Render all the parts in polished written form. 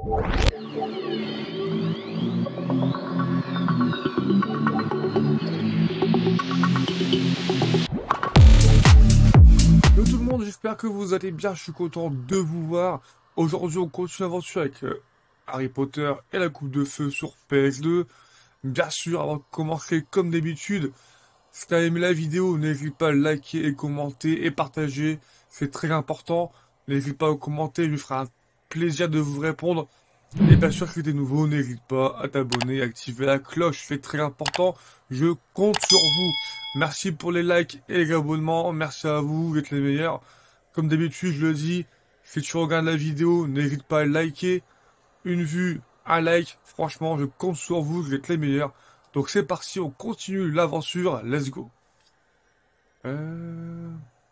Yo tout le monde, j'espère que vous allez bien, je suis content de vous voir. Aujourd'hui on continue l'aventure avec Harry Potter et la coupe de feu sur PS2. Bien sûr, avant de commencer comme d'habitude, si t'as aimé la vidéo, n'hésite pas à liker et commenter et partager, c'est très important. N'hésite pas à commenter, je me ferai un plaisir de vous répondre. Et bien sûr, si t'es nouveau, n'hésite pas à t'abonner, à activer la cloche, c'est très important. Je compte sur vous. Merci pour les likes et les abonnements. Merci à vous, vous êtes les meilleurs. Comme d'habitude, je le dis, si tu regardes la vidéo, n'hésite pas à liker. Une vue, un like. Franchement, je compte sur vous, vous êtes les meilleurs. Donc c'est parti, on continue l'aventure. Let's go. Euh...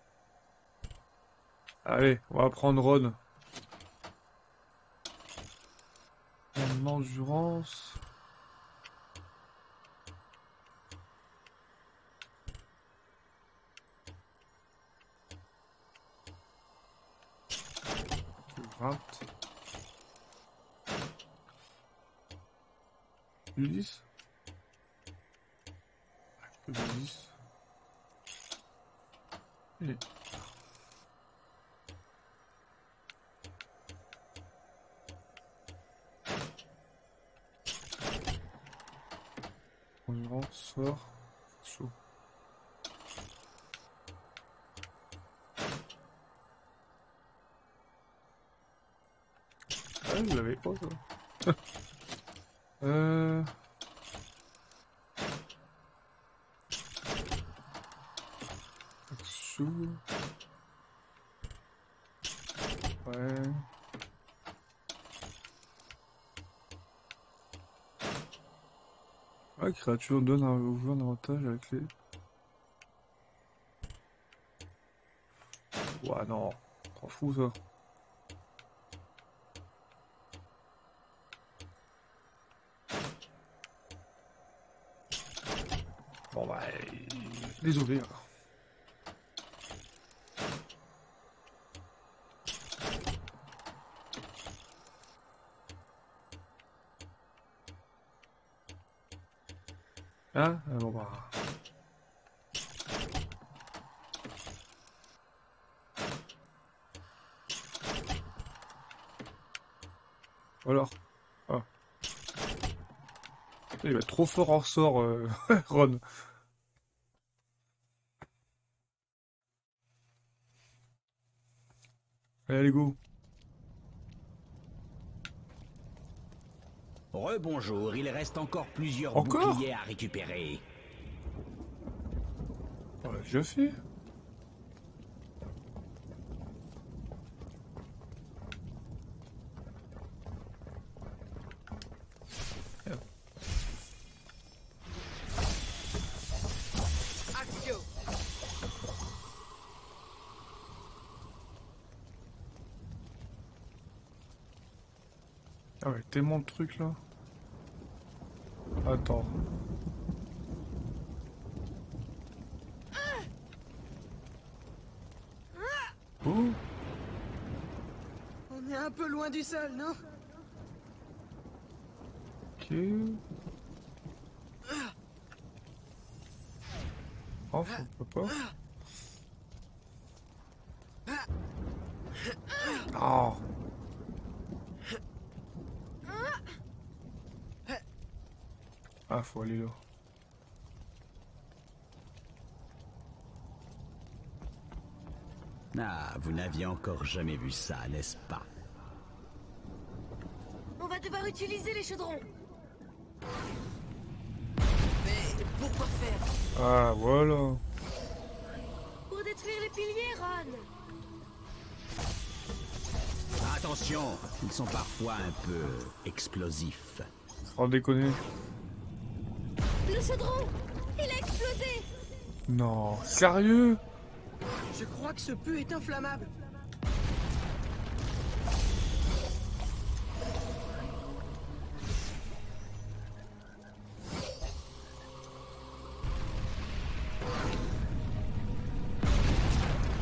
Allez, on va prendre Ron. En endurance. Je grimpe. Du 10. Du 10. Et... Endurance, sort, chaud. Ah, je l'avais pas, ça. Euh... Chaud. Ouais. Ah, créature donne au joueur un avantage avec les... Ouah, non. Trop fou, ça. Bon, bah... Désolé, hein. Hein? Ah, bon, bah... Alors. Ah. Il va être trop fort en sort, Ron. Allez, go. Rebonjour, il reste encore plusieurs Encore? boucliers à récupérer. Ouais, j'ai fait. Accio. Ah ouais, tellement de trucs, là. Attends. Oh. On est un peu loin du sol, non? Ok. Oh, faut pas. Oh. Ah, faut aller là. Ah, vous n'aviez encore jamais vu ça, n'est-ce pas? On va devoir utiliser les chaudrons. Mais pourquoi faire? Ah, voilà. Pour détruire les piliers, Ron. Attention, ils sont parfois un peu explosifs. Sans déconner. Le chaudron, il a explosé. Non, sérieux? Je crois que ce peu est inflammable.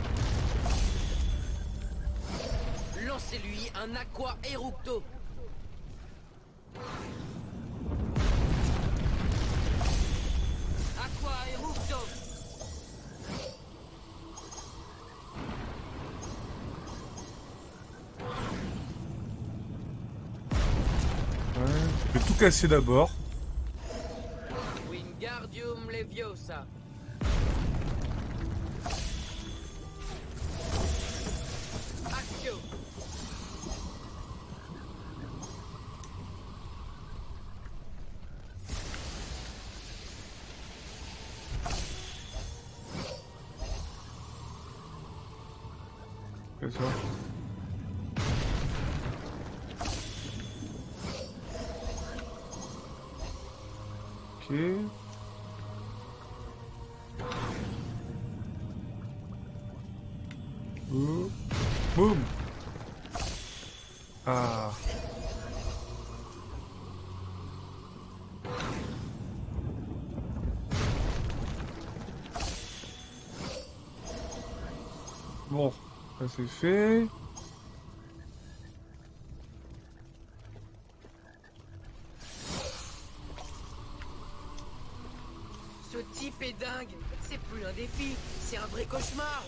Lancez-lui un aqua eructo. Je vais tout casser d'abord. Wingardium Leviosa. Accio. C'est ça. Ok. Oh. Boum. Ah. Bon, ça c'est fait. Ce type est dingue. C'est plus un défi, c'est un vrai cauchemar.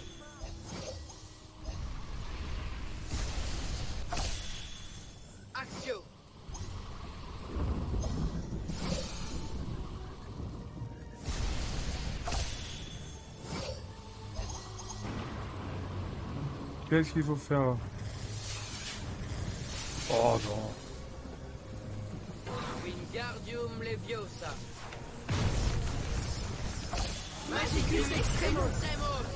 Accio. Qu'est-ce qu'il faut faire là? Oh non. Wingardium Leviosa. Magicus Extremo.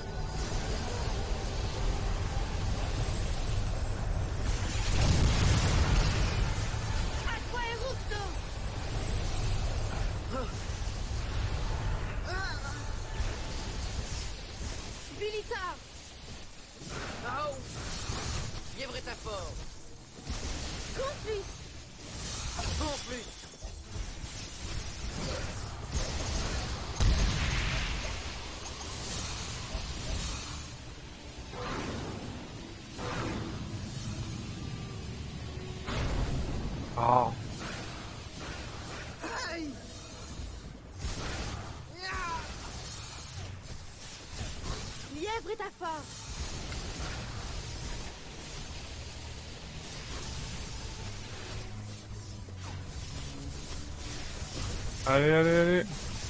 Aqua Erupto. Bilitar. Au. Lièvretaphore. Confus. Conflux. Ah. Aïe. Lièvre est à fort. Allez, allez, allez.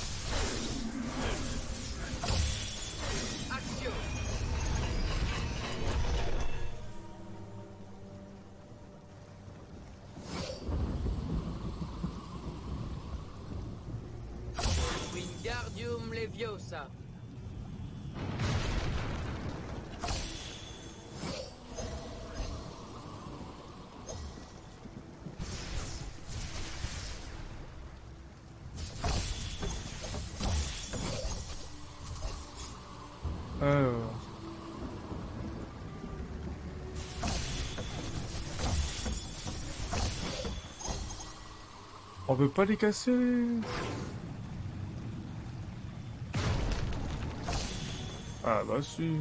Accio. Wingardium Leviosa. Alors. On peut pas les casser. Ah bah si.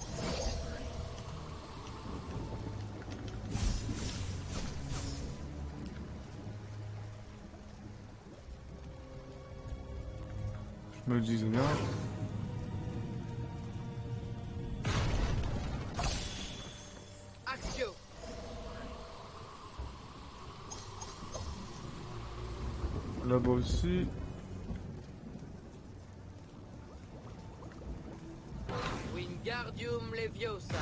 Je me disais bien. Accio. Là-bas aussi. Wingardium Leviosa.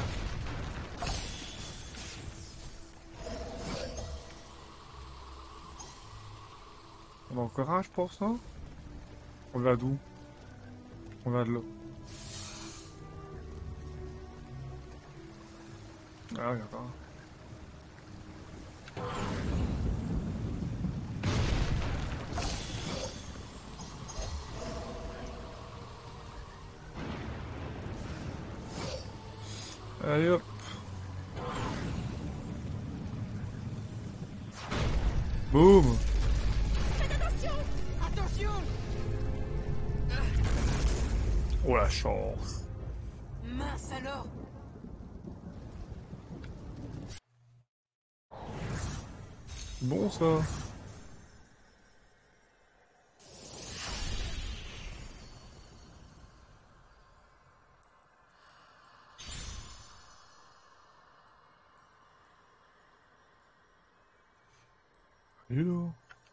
On a encore un, je pense, non? On va d'où? On va de là. Ah, il y en a un. Allez hop. Boum. Attention. Oh la chance. Mince alors. Bon ça. Hello.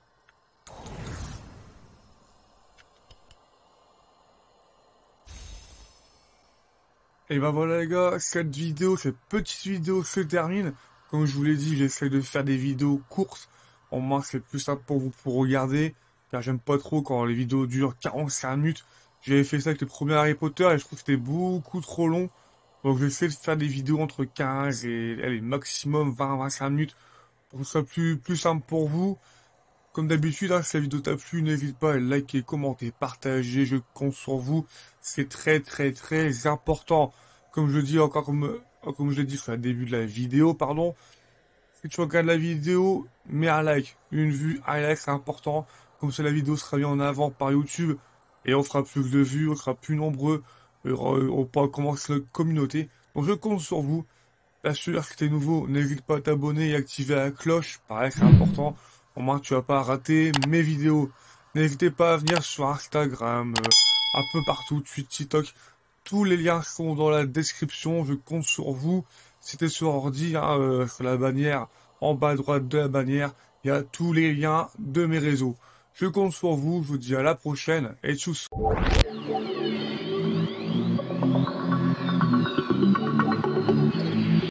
Et ben voilà les gars, cette petite vidéo se termine. Comme je vous l'ai dit, j'essaie de faire des vidéos courtes. Au moins c'est plus simple pour vous pour regarder. Car j'aime pas trop quand les vidéos durent 45 minutes. J'avais fait ça avec le premier Harry Potter et je trouve que c'était beaucoup trop long. Donc j'essaie de faire des vidéos entre 15 et allez, maximum 20-25 minutes. Pour que ce soit plus simple pour vous. Comme d'habitude, hein, si la vidéo t'a plu, n'hésite pas à liker, commenter, partager, je compte sur vous. C'est très important. Comme je dis encore, comme je l'ai dit sur le début de la vidéo, pardon. Si tu regardes la vidéo, mets un like. Une vue, un like, c'est important. Comme ça, la vidéo sera mise en avant par YouTube. Et on fera plus de vues, on sera plus nombreux. Et on pourra commencer notre communauté. Donc je compte sur vous. Bien sûr, si t'es nouveau, n'hésite pas à t'abonner et activer la cloche. Pareil, c'est important. Au moins, tu vas pas rater mes vidéos. N'hésitez pas à venir sur Instagram, un peu partout, Twitter, TikTok. Tous les liens sont dans la description. Je compte sur vous. Si t'es sur ordi, hein, sur la bannière, en bas à droite de la bannière, il y a tous les liens de mes réseaux. Je compte sur vous. Je vous dis à la prochaine et tchuss.